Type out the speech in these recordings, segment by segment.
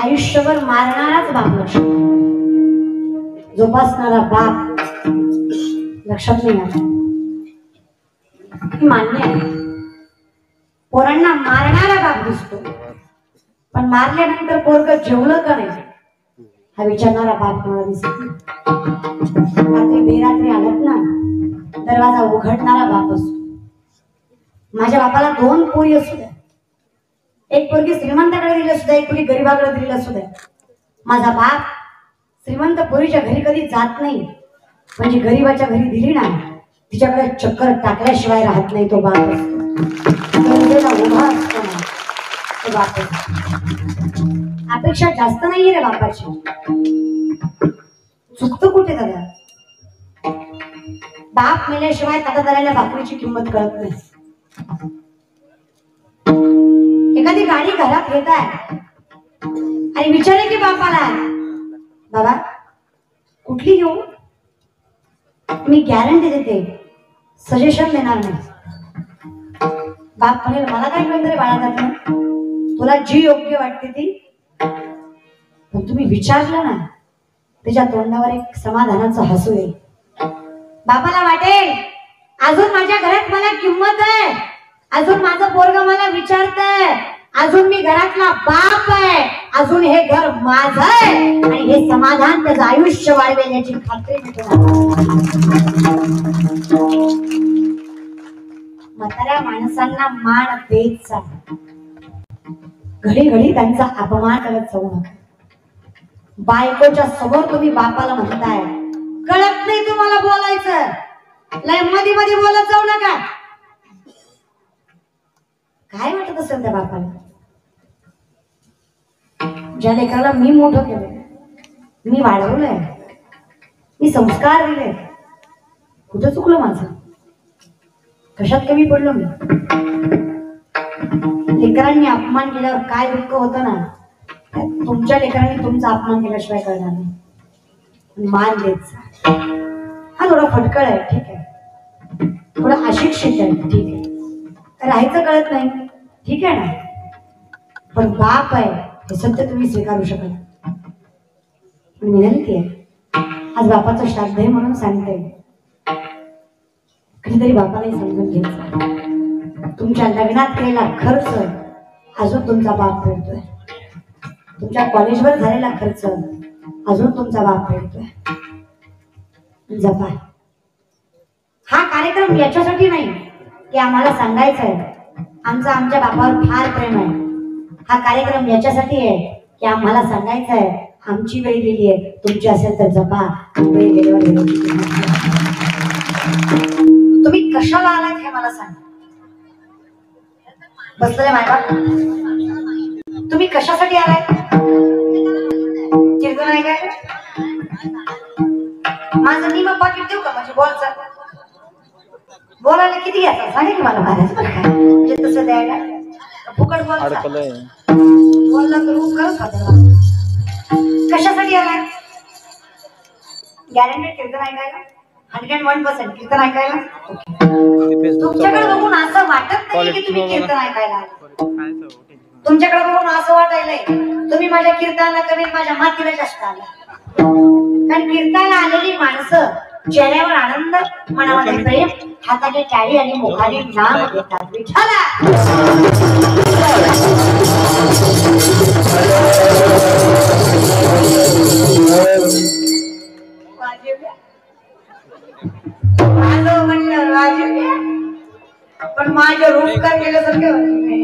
आयुष्यभर मारणाराच बाप लक्षात, जोपासणारा बाप लक्षात नाही आला. मान्य आहे, पोरांना मारणारा बाप दिसतो, पण मारल्यानंतर पोरग जेवलं का नाही हा विचारणारा बाप मला दिसत नाही. रात्री बेरात्री आलात ना, दरवाजा उघडणारा बाप असतो. माझ्या बापाला 2 पोरी असू द्या, एक पोरगी श्रीमंताकडे दिली असू द्या, एक पोरगी गरीबाकडे दिली असू द्या, माझा बाप श्रीमंत पोरीच्या घरी कधी जात नाही, म्हणजे गरीबाच्या घरी दिली ना तिच्याकडे चक्कर टाकल्याशिवाय राहत नाही. तो बाप असतो, उभा असतो ना तो बाप असतो. अपेक्षा जास्त नाहीये रे बापाची. चुकतो कुठे दादा? बाप मेल्याशिवाय ताटादाराला भाकरीची किंमत कळत नाही. एखादी गाडी घरात येत आहे आणि विचारे की बापाला, बाबा कुठली घेऊ? मी गॅरंटी देते, सजेशन देणार नाही. बाप म्हणेल मला काय कळत रे बाळा, तुला जी योग्य वाटते ती. पण तुम्ही विचारलं ना, त्याच्या तोंडावर एक समाधानाचं हसू येईल. बापाला वाटेल अजून माझ्या घरात मला किंमत आहे, अजून माझं पोरग मला विचारतंय, अजून मी घरातला बाप आहे, अजून हे घर माझं आहे, आणि हे समाधान त्याचं आयुष्य वाढवेल याची खात्री मी म्हाताऱ्या माणसांना मान देत जा, घडी घडी त्यांचा अपमान करत जाऊ नका. बायकोच्या समोर तुम्ही बापाला म्हणताय, कळत नाही तुम्हाला बोलायचं, लय मध्ये मध्ये बोलत जाऊ नका. काय वाटत असेल त्या बापाला? ज्या लेकराला मी मोठं केलंय, मी वाढवलंय, मी संस्कार दिले, कुठं चुकलं माझं? कशात कमी पडलो मी? लेकरांनी अपमान केल्यावर काय दुःख होतं ना, तुमच्या लेकरांनी तुमचा अपमान केल्याशिवाय कळणार नाही. मान देत हा थोडा फटकळ आहे, ठीक आहे, थोडा अशिक्षित आहे, ठीक आहे, राहायचं कळत नाही, ठीक आहे ना, पण बाप आहे हे सत्य तुम्ही स्वीकारू शकत. पण विनंती आहे, आज बापाचं श्राद्ध आहे म्हणून सांगते, कधीतरी बापालाही समजून घ्यायचं. तुमच्या लग्नात केलेला खर्च अजून तुमचा बाप फेडतोय, तुमच्या कॉलेजवर झालेला खर्च अजून तुमचा बाप फेडतोय. जपा. हा कार्यक्रम याच्यासाठी नाही की आम्हाला सांगायचं आहे आमचं आमच्या बापावर फार प्रेम आहे. हा कार्यक्रम याच्यासाठी आहे की आम्हाला सांगायचं आहे आमची वेळ गेली आहे, तुमची असेल तर जपा. वेळ गेल्यावर तुम्ही कशाला आलात हे मला सांगा. बसलेले मायबाप, तुम्ही कशासाठी आलाय? कीर्तन आहे काय? माझं निम पाकिट देऊ का? म्हणजे बोलचा बोलायला किती घ्यायचं सांगा की मला महाराज. म्हणजे तसं द्यायला फुकट बोलचा बोलला तर उपकारच होता. कशासाठी आलाय? गॅरंटेड कीर्तन ऐकायला, 101% कीर्तन ऐकायला. तुमच्याकडे बघून असं वाटत नाही की तुम्ही कीर्तन ऐकायला. तुमच्याकडे बघून असं वाटायलंय तुम्ही माझ्या कीर्तनाला कमी माझ्या मातीला जास्त आला. कारण कीर्तनाला आलेली माणसं चेहऱ्यावर आनंद, मनामध्ये प्रेम, हाताने टाळी आणि मुखाने नाम घेतात. विठ्ठला आलो म्हणलं राजू, पण माझं रूप काय केल्यासारखं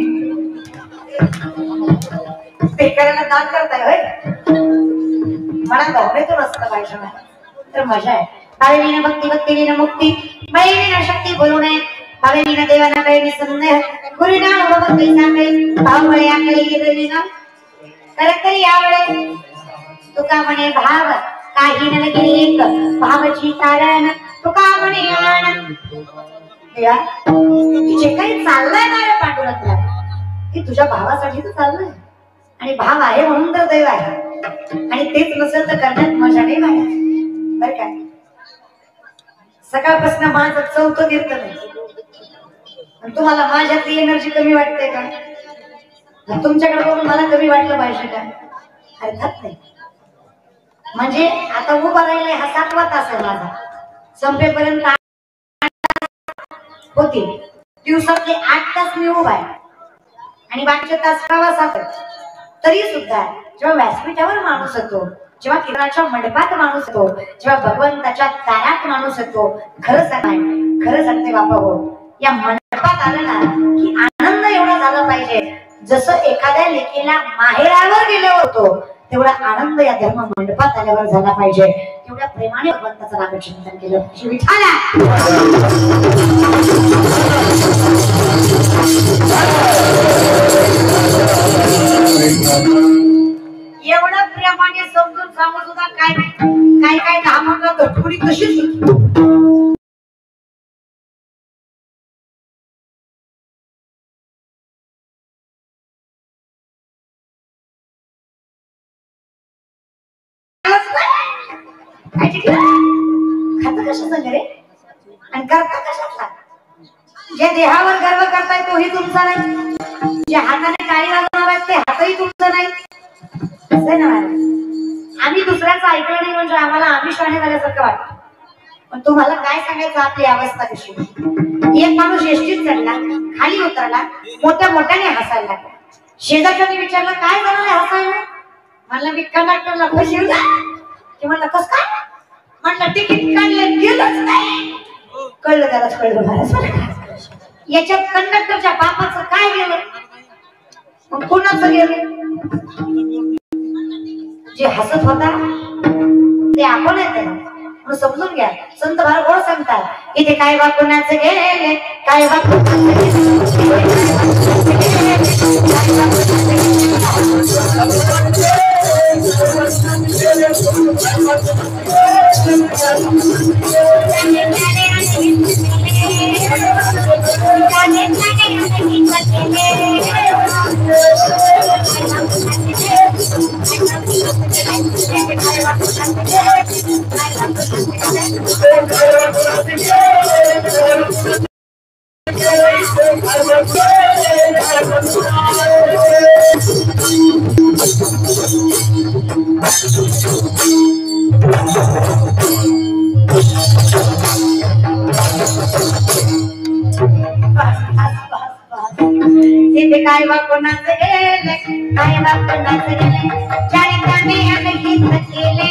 स्पीकरला दान करताय होय. मला भावनेतून असतं पाहिजे तर मजा आहे. भावेवीन भक्ती भक्तीवीन मुक्ती भयवीन शक्ती बोलू नये. भावेवीन देवाना काही संदेह गुरुना भगवत सांगे भावळे आकली गिरवीन करतरी आवडे. तुका म्हणे भाव काही न लगी एक भावची कारण तुका म्हणे आण. देवा जे काही चाललंय ना रे पांडुरंगा, हे तुझ्या भावासाठी तर चाललंय, आणि भाव आहे म्हणून तर देव आहे, आणि तेच नसेल तर करण्यात मजा नाही माझ्या. बरं काय सकाळपासून माझं चौथं कीर्तन आहे, तुम्हाला माझ्यातली एनर्जी कमी वाटते का? तुमच्याकडे बघून मला कमी वाटलं पाहिजे का? अर्थात नाही. म्हणजे आता उभा राहिलाय हा 7वा तास आहे माझा, संपेपर्यंत होते. दिवसातले 8 तास मी उभा आहे आणि बाकीचे तास प्रवासात. तरी सुद्धा जेव्हा व्यासपीठावर माणूस येतो, जेव्हा कीर्तनाच्या मंडपात माणूस येतो, जेव्हा भगवंताच्या दारात माणूस येतो, खरं सांगते बाबा हो, या मंडपात आलं ना की आनंद एवढा झाला पाहिजे जसं एखाद्या लेकीला माहेरावर गेल्यावर होतो तेवढा आनंद या धर्म मंडपात आल्यावर झाला पाहिजे. तेवढ्या प्रेमाने भगवंताचं नामचिंतन केलं विठाला. एवढं प्रेमाने समजून सांगू सुद्धा काय 10 मिनिटं गटपुडी तशीच होती. खाता कशाचा रे आणि करता कशाचा? जे देहावर गर्व करताय तोही तुमचा नाही, जे हाताने टाळी वाजवणार आहेत ते हातही तुमचं नाही. असं ना, आम्ही दुसऱ्याचं ऐकलं नाही म्हणजे आम्हाला आम्ही शाणे झाल्यासारखं वाटतं. पण तुम्हाला काय सांगायचं आपली अवस्था कशी. एक माणूस एसटीत चढला, खाली उतरला, मोठ्याने हसायला लागला. शेजारच्याने विचारलं काय झालं हसायला? म्हणलं मी कंडक्टरला पैसे की म्हणलं कस काय? म्हणलं तिकीट काढलं गेलंच नाही. कळलं त्यालाच कळलं महाराज. याच्यात कंडक्टरच्या बापाचं काय गेलं, मग कोणाचं गेलं? जे हसत होता ते आपण आहे ना, समजून घ्या. संत भाऊ सांगतात इथे काय बा कोणाचं गेले, काय बा इथे काय बा कोणाचं गेले, काय बा कोणाचं गेले, चारित्राने आम्ही गीत केले.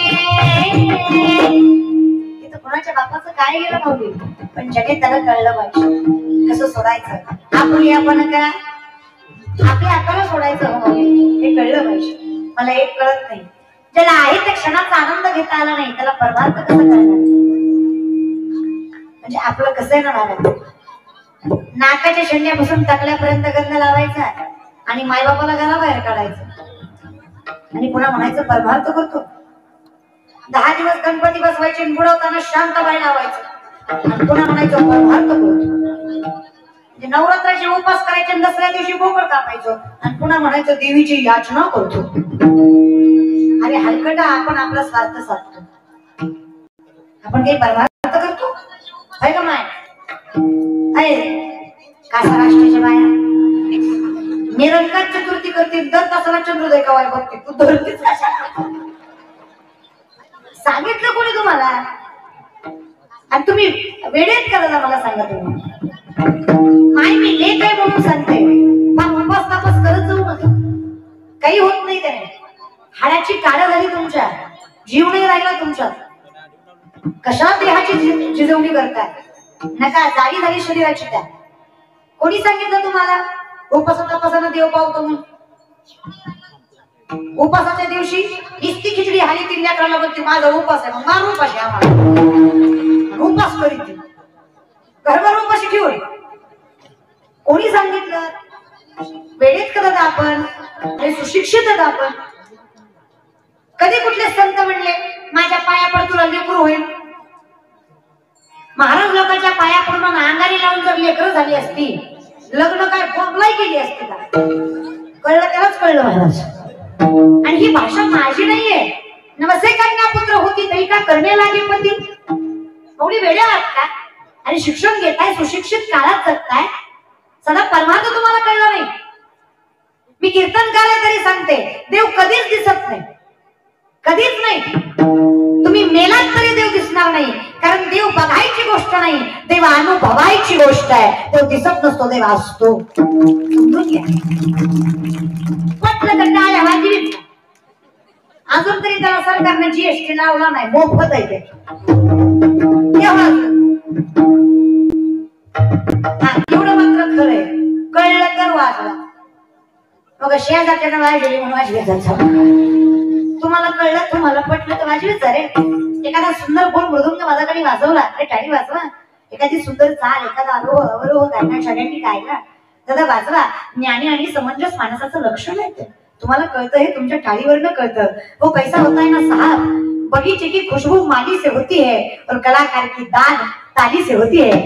इथं कोणाच्या बापाचं काय गेलं भाऊ, पण जगे त्याला कळलं पाहिजे कसं सोडायचं. आपण करा, आपल्या हाताला सोडायचं हो हे कळलं पाहिजे. मला एक कळत नाही, ज्याला आहे त्या क्षणाचा आनंद घेता आला नाही त्याला परमार्थ कसं करणार. म्हणजे आपलं कसं आहे ना, नाकाच्या शेंड्यापासून टाकल्यापर्यंत गंध लावायचा आणि मायबापाला घराबाहेर काढायचं आणि पुन्हा म्हणायचं परमार्थ करतो. 10 दिवस गणपती बसवायचे आणि बुडवताना शांताबाई लावायचं आणि पुन्हा म्हणायचं परमार्थ करतो. म्हणजे नवरात्राचे उपास करायचे आणि दसऱ्या दिवशी बोकड कापायचो आणि पुन्हा म्हणायचं देवीची याचना करतो. अरे हलकटा, आपण आपला स्वार्थ साधतो. आपण काही परमार्थ करतो आहे का माय? कासा राष्ट्राच्या बाया निरंकार चतुर्थी करतील, दर तासाला चंद्रोदय कवाय बघते. तू धरतीच सांगितलं कोणी तुम्हाला? आणि तुम्ही वेळेत करायला मला सांगा. तुम्ही माय मी लेख आहे म्हणून सांगते, पण उपास तापास करत जाऊ नका, काही होत नाही त्याने. हाडाची काढ झाली तुमच्या, जीव नाही राहिला तुमच्यात. कशा देहाची जिजवणी करताय नका, जागी झाली शरीराची. त्या कोणी सांगितलं तुम्हाला उपासानं देव पावतो म्हणून? उपासाच्या दिवशी इस्ती खिचडी हाली 3 लेकराला बघते माझा उपास आहे, मग मार उपाशी आम्हाला उपास करीत घरभर उपाशी ठेवून. कोणी सांगितलं? वेळेत करत आपण, सुशिक्षित आपण. कधी कुठले संत म्हणले माझ्या पाया पड तुला लेकरू होईल? महाराज लोकांच्या पाया पडून अंगारी लावून जर लेकरं झाली असती, लग्न काय बोंबलाई केली असती का? कळलं त्यालाच कळलं महाराज. आणि ही भाषा माझी नाहीये. नवसे कन्या पुत्र होती तरी का करणे लागे पती. एवढी वेळा आहात का? आणि शिक्षण घेताय, सुशिक्षित काळात जगताय, सदा परमार्थ तुम्हाला कळला नाही. मी कीर्तनकार आहे तरी सांगते, देव कधीच दिसत नाही. नाही, तुम्ही मेलात तरी देव दिसणार नाही, कारण देव बघायची गोष्ट नाही, देव अनुभवायची गोष्ट आहे. देव दिसत नसतो, देव असतो. समजून घ्या. पटलं तर टाळ्या वाजवीत. अजून तरी त्याला सरकारने जीएसटी लावला नाही, मोफत आहे ते. एवढं मात्र खरंय, कळलं तर वाजवा. मग शेजारच्या वाजली म्हणून वाजवी जायचं. तुम्हाला कळलं, तुम्हाला पटलं तर वाजवीच रे. एखादा सुंदर गोड मृदुंग माझ्याकडे वाजवला अरे टाळी वाजवा. एखादी सुंदर चाल, एखादा अवरोह गायना सगळ्यांनी गायला दादा वाजवा. ज्ञानी आणि समंजस माणसाचं लक्षण आहे ते. तुम्हाला कळतं, हे तुमच्या टाळीवरनं कळतं. वो कैसा होता है ना साहब, बगीचे की खुशबू माली से होती है और कलाकार की दाद ताली से होती है.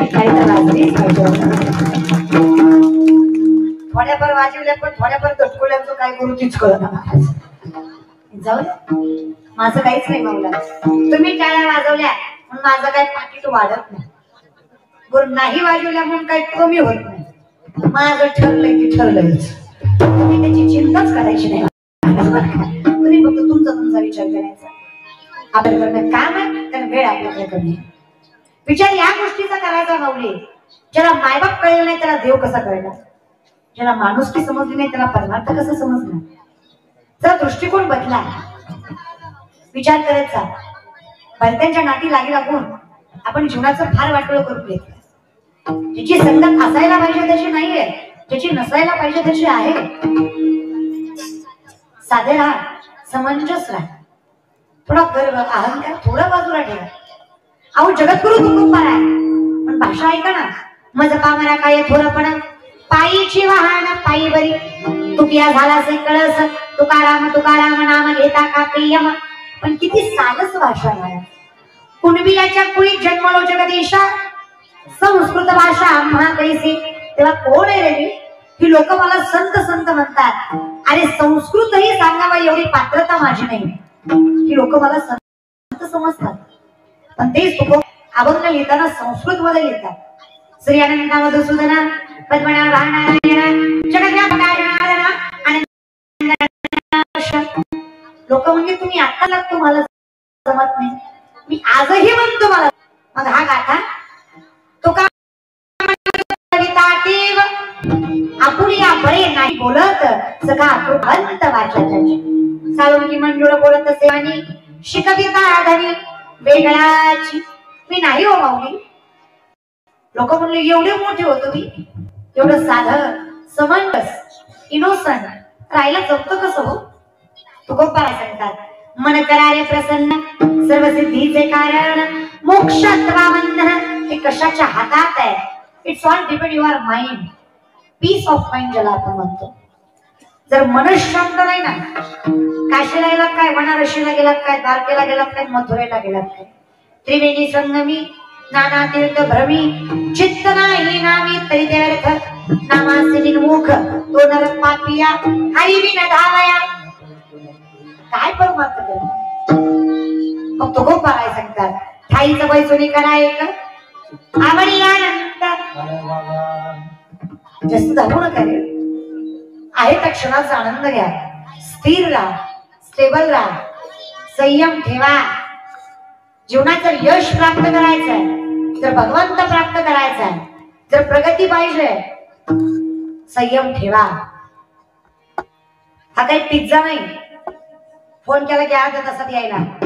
थोड्याफार वाजवल्या पण थोड्याफार दटकोल्याचं काय करू तीच कळत नाही. जाऊ द्या, माझं काहीच नाही मावला. तुम्ही टाळ्या वाजवल्या म्हणून माझं काही पाकिट वाढत नाही, बरं नाही वाजवल्या म्हणून काही कमी होत नाही. माझं ठरलंय की ठरलंयच, तुम्ही त्याची चिंताच करायची नाही. तुम्ही फक्त तुमचा विचार करायचा. आपल्याकडनं काम आहे, कारण वेळ आपल्याकडे कमी. विचार या गोष्टीचा करायचा माऊली. ज्याला मायबाप कळलं नाही त्याला देव कसा कळणार, ज्याला माणुसकी समजली नाही त्याला परमार्थ कसं समजणार. जरा दृष्टिकोन बदला, विचार करत जा. भलत्यांच्या नाती लागून आपण जीवनाचं फार वाटोळं करून घेतलं. ज्याची संगत असायला पाहिजे तशी नाहीये, ज्याची नसायला पाहिजे तशी आहे. साधे राहा, समंजस राहा, थोडा गर्व अहंकार थोडा बाजूला ठेवा. अहो जगद्गुरु तुकोबार आहे, पण भाषा ऐका ना. मज पामरा काय थोरपणा, पायीची वाहन पायी बरी, तुकिया झाला से कळस, तुकाराम तुकाराम नाम घेता का प्रियम. पण किती सालस भाषा आहे. कुणबियाच्या कुळी जन्मलो जगदीशा, संस्कृत भाषा आम्हा कैसी. तेव्हा कोण आहे रे ही लोक मला संत संत म्हणतात. अरे संस्कृत ही सांगावा एवढी पात्रता माझी नाही. ही लोक मला संत समजतात, पण तेच तुको अभंग लिहिताना संस्कृत मध्ये लिहितात. श्री अनंत मधुसूदना पद्मनाभ नारायण जगद्व्यापकाय आणि लोक म्हणजे तुम्ही आता तुम्हाला जमत नाही, मी आजही म्हणतो मला. मग हा गाथा तो का आपुलिया बळे नाही बोलत सखा कृपंत वाचाची. साळुंकी मंजुळ बोलत असे आणि शिकविता धनी वेगळाची. मी नाही हो माऊली. लोक म्हणले एवढे मोठे होतो मी, एवढं साधं समंजस इनोसंट राहायला जमतं कसं हो. तुकोबा सांगतात, मन करारे प्रसन्न सर्व सिद्धीचे कारण, मोक्षत्वाबंधन हे कशाच्या हातात आहे. It's all depend your mind. Peace of mind ज्याला आपण म्हणतो. जर मन शांत नाही ना, काशीला गेलात काय, बनारसीला गेलात काय, द्वारकेला गेलात काय, मथुरेला गेलात काय, त्रिवेणी संगमी नाना तीर्थ भ्रमी, चित्त नाही नामी तरी ते व्यर्थ. नामासे विमुख तो नर पापिया, हरी विन धावया. काय परमार्थ करतो. मग तो गोपाळ काय सांगतात, ठाईचं बैसोनी करा एक आवडी आनंद. जास्त धावू नका रे. आहे त्या क्षणाचा आनंद घ्या. स्थिर राहा, स्टेबल राहा, संयम ठेवा. जीवनाचं यश प्राप्त करायचंय, जर भगवंत प्राप्त करायचंय, जर प्रगती पाहिजे, संयम ठेवा. हा काही पिझ्झा नाही, फोन केला की अर्ध्या तासात यायला.